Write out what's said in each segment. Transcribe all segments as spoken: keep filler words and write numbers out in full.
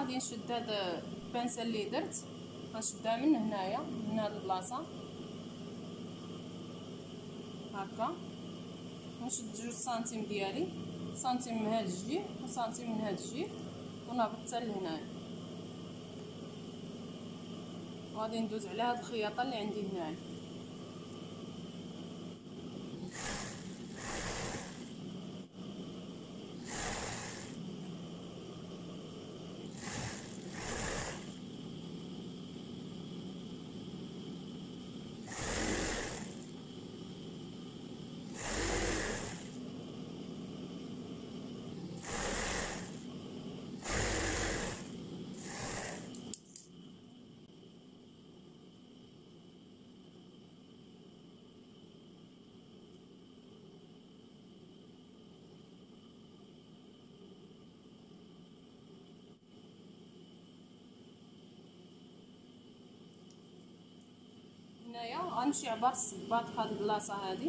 غادي نشد هاد البانسه اللي درت، غنشدها من هنايا من هاد البلاصه هكا، ونشد جوج سنتيم ديالي، سنتيم من هاد الجهه وسنتيم من هاد الجهه، ونهبط حتى لهنايا، وغادي ندوز على هاد الخياطه اللي عندي هنايا. هنايا غنمشي عبر الصباط في هاد البلاصه هادي،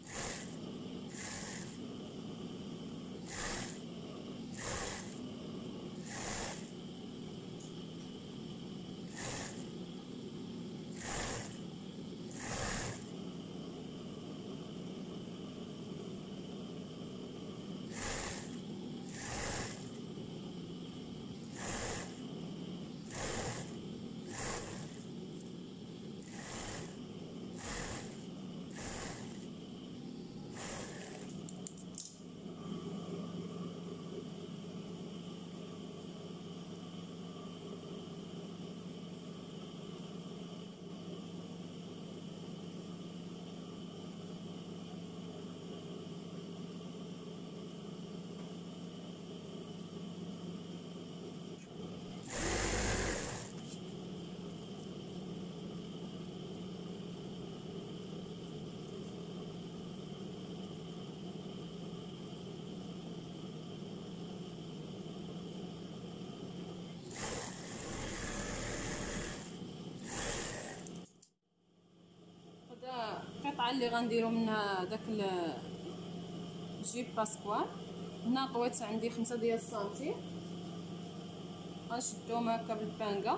القطعه اللي غنديرو منها داك الجيب باسكوال. هنا طويت عندي خمسة ديال السنتيم، غنشدوهم هكا بالبانكا،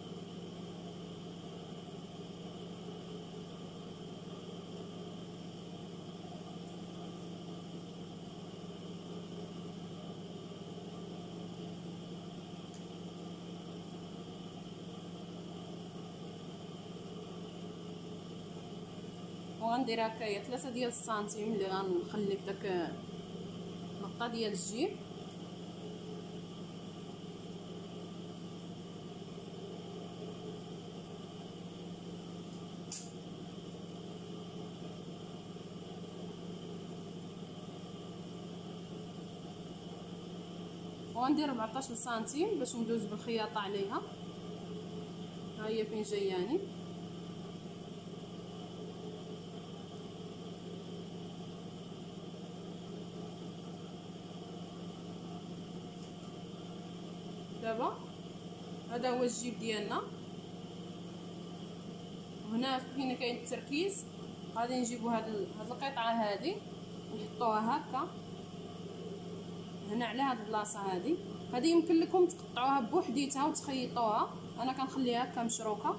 وغندير هكايا ثلاثة ديال السنتيم اللي غنخلي في داك النقطه ديال الجيب، وغندير أربعطاش سنتيم باش ندوز بالخياطه عليها. ها هي فين جاياني، دابا هذا هو الجيب ديالنا. وهنا فين كاين التركيز غادي نجيبو هاد هاد القطعه هادي ونحطوها هكا هنا على هاد البلاصه هادي. هادي يمكن لكم تقطعوها بوحديتها وتخيطوها، انا كنخليها هكا مشروكه.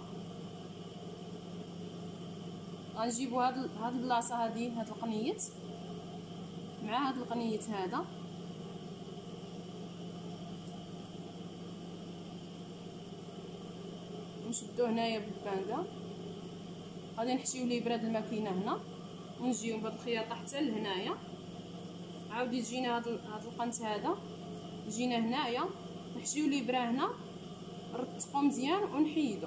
غنجيبو هاد هاد البلاصه هادي، هاد القنيت مع هاد القنيت هذا، نشدو هنايا بالبانكا. غادي نحشيو الابره د الماكينه هنا، ونجيو بهاد الخياطه حتى لهنايا. عاودي تجينا هاد هاد القنت هذا، جينا هنايا نحشيو الابره هنا، نرتقو مزيان ونحيدو.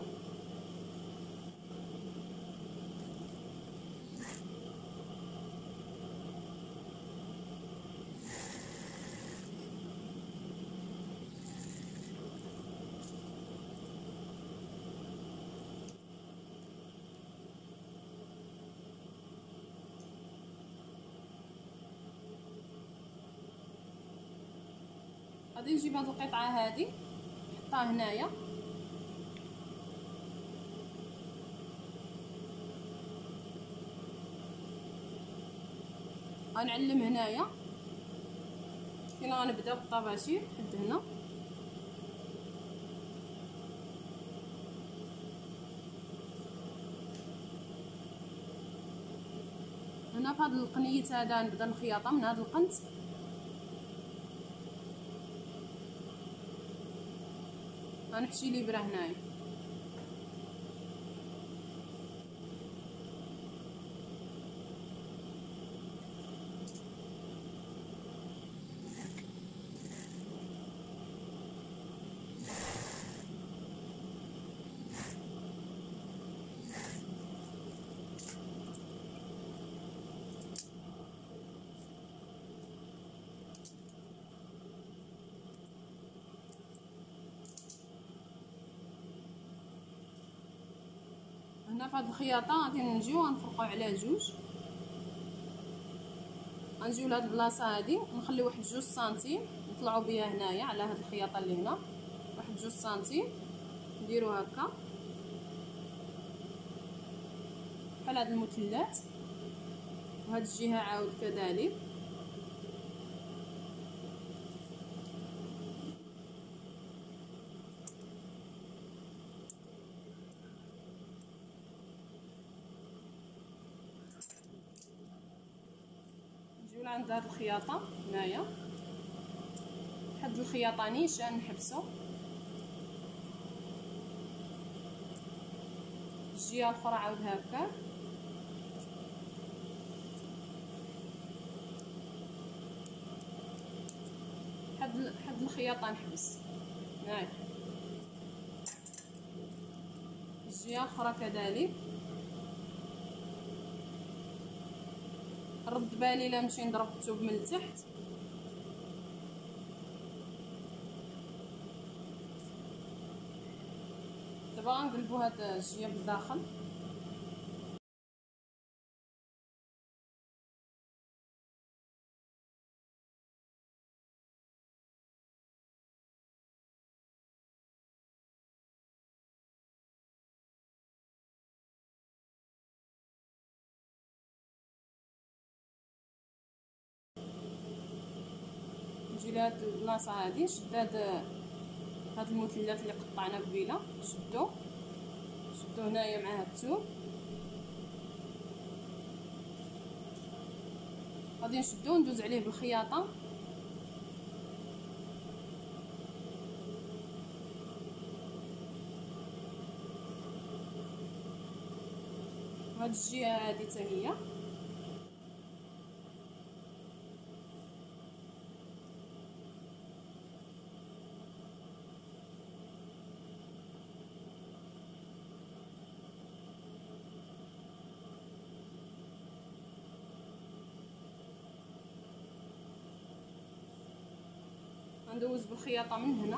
غادي نجيب هاد القطعه هادي نحطها هنايا، غنعلم هنايا فين غنبدا بالطباشير حد هنا، هنا في هذا القنيت هذا نبدا الخياطه من هذا القنت. غنحشي الابره هنايا. هنا في هذه الخياطه غادي نجيو غنفرقوا على جوج. غنجيو لهاد البلاصه هادي نخليو واحد جوج سنتيم نطلعوا بها هنايا على هاد الخياطه اللي هنا، واحد جوج سنتيم نديرو هكا بحال هاد المثلث، وهاد الجهه عاود كذلك. نجيو لعند هاد الخياطه هنايا، حد الخياطه نيشان نحبسو الجهه الاخرى عاود هكا. حد حد الخياطه نحبس هنايا، الجهه الاخرى كذلك. رد بالي لا نمشي نضرب الثوب من التحت. دابا غنقلبو هاد الجهه بالداخل. نجي لهاد البلاصه هادي نشد هاد هاد المثلث اللي قطعنا قبيله، شدو شدو هنايا مع هاد الثوب. غادي نشدو وندوز عليه بالخياطه. هاد الجهه هادي حتى هي غندوز بالخياطه من هنا.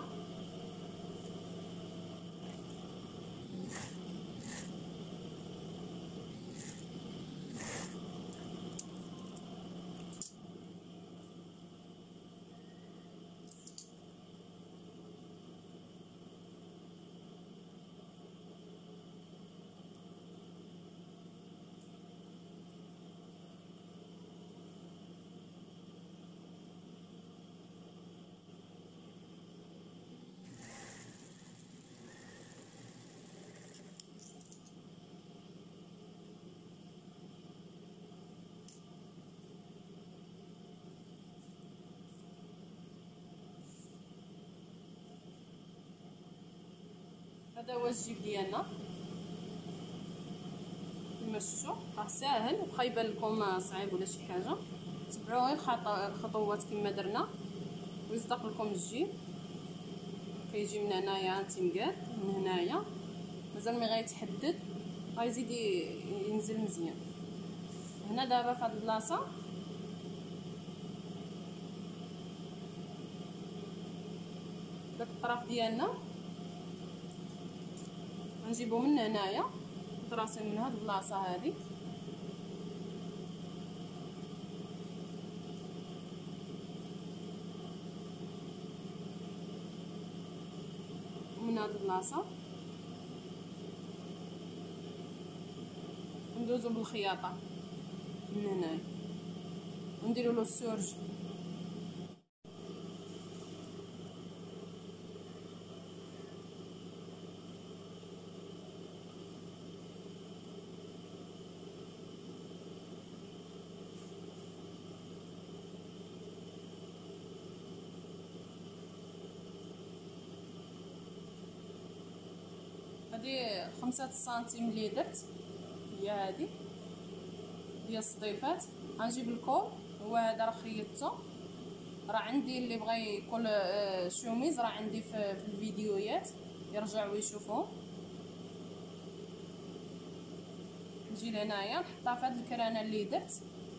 هذا هو الجيب ديالنا كما شفتوا، راه ساهل وبقا يبان لكم صعيب ولا شي حاجه. تبعوا غير الخطوات كما درنا ويصدق لكم الجيب. كيجي من هنايا تنقاد، من هنايا مازال ملي غيتحدد غيزيد ينزل مزيان. هنا دابا في هاد البلاصه داك الطرف ديالنا غنجيبو من هنايا طراسي من هاد البلاصه هادي من هاد البلاصه، ندوزو بالخياطه من هنايا ونديرو له السورج. هادي خمسة سنتيم اللي درت هي هادي ديال الصديفات. غنجيب الكول هو هذا راه خيطته، راه عندي اللي بغى يقول شوميز راه عندي في, في الفيديوهات يرجعوا يشوفوهم. نجي لهنايا نحطها في هاد الكرانه اللي درت،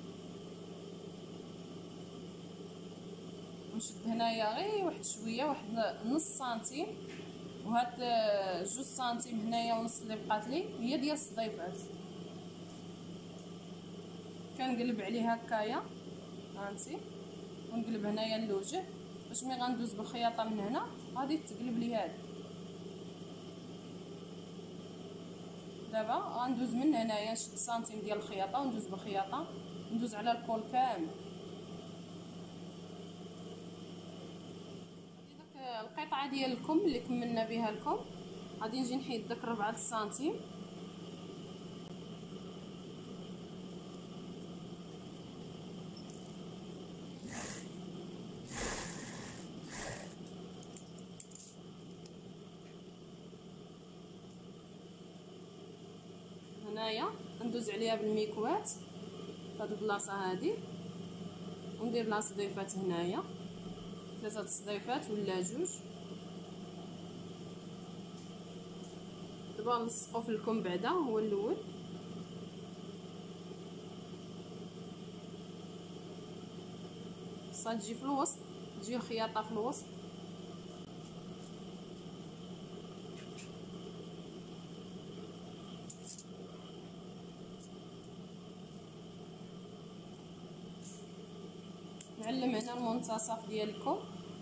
نشد هنايا غير واحد شويه واحد نص سنتيم، وهاد جوج سنتيم هنايا ونص اللي بقات لي هي ديال الصديفات. كنقلب عليه هكايا هانتي، ونقلب هنايا الوجه باش ملي غندوز بالخياطه من هنا غادي تقلب لي هذه. دابا غندوز من هنايا نشد سنتيم ديال الخياطه وندوز بالخياطه ندوز على الكول كامل. داك القطعه ديال الكم اللي كملنا بها الكم غادي نجي نحيد داك ربعة سنتيم هنايا، ندوز عليها بالميكوات هاد البلاصه هادي، وندير لها صديفات هنايا ثلاثه صديفات ولا جوج. دابا نلصقو في الكم بعدا هو الاول، خاصها تجي في الوسط، تجي الخياطه في الوسط. نعلم هنا المنتصف ديالكم،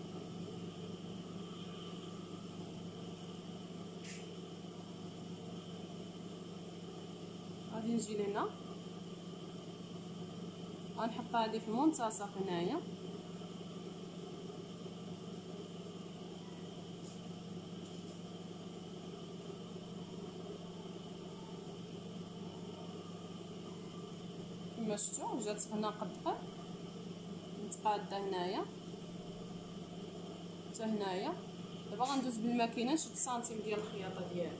غادي نجي لهنا غنحط هذه في المنتصف هنايا، كما شفتوا جات هنا قد قد متقاده هنايا حتى هنايا. دابا غندوز بالماكينه نشد سنتيم ديال الخياطه ديالي.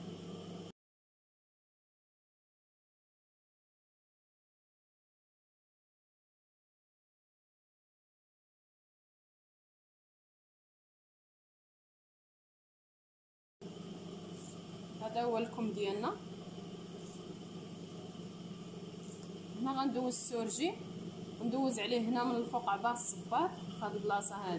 هذا هو الكم ديالنا. هنا غندوز السورجي وندوز عليه هنا من الفوق عبار الصباط في هذه البلاصه هذه.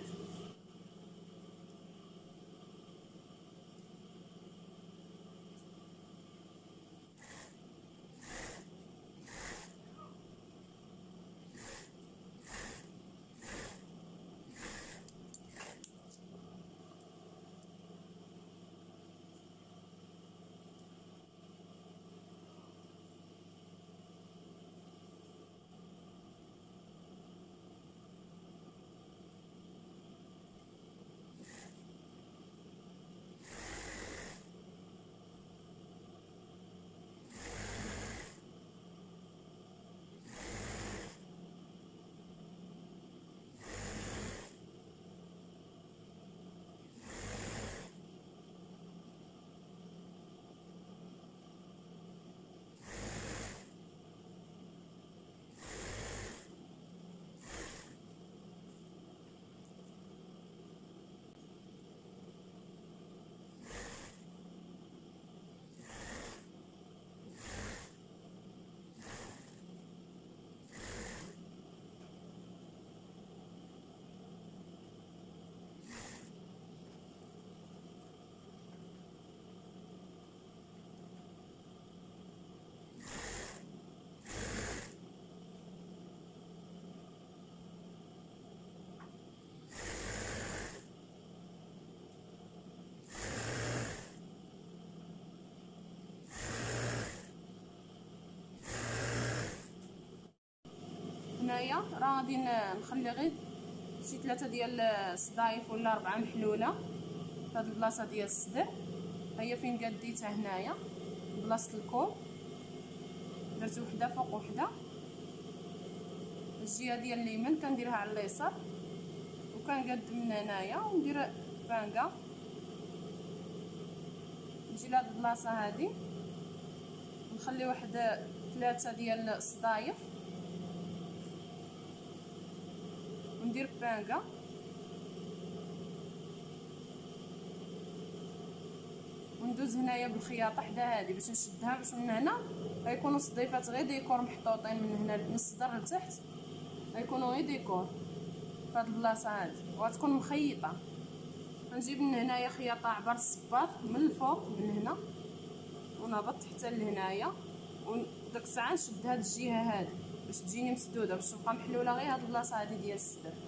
هنايا راه غادي نخلي غير شي ثلاثه ديال الصدايف ولا اربعه محلوله في هذه البلاصه ديال الصدر. هي فين قديتها هنايا بلاصه الكول، درت وحده فوق وحده. الجهه ديال اليمين كنديرها على اليسار وكنقد من هنايا وندير بانكا نجي لهاد البلاصه هادي نخلي واحد ثلاثه ديال الصدايف وندير بانكا وندوز هنايا بالخياطه حدا هادي باش نشدها، باش من هنا غيكونوا الصديفات غير ديكور محطوطين من هنا من الصدر لتحت، غيكونوا غير ديكور فهاد البلاصه هادي وغتكون مخيطه. غنجيب من هنايا خياطه عبر الصباط من الفوق من هنا ونهبط حتى لهنايا، وديك الساعه نشد هاد الجهه هادي باش تجيني مسدوده باش تبقى محلوله غير هاد البلاصه هادي ديال الصدر.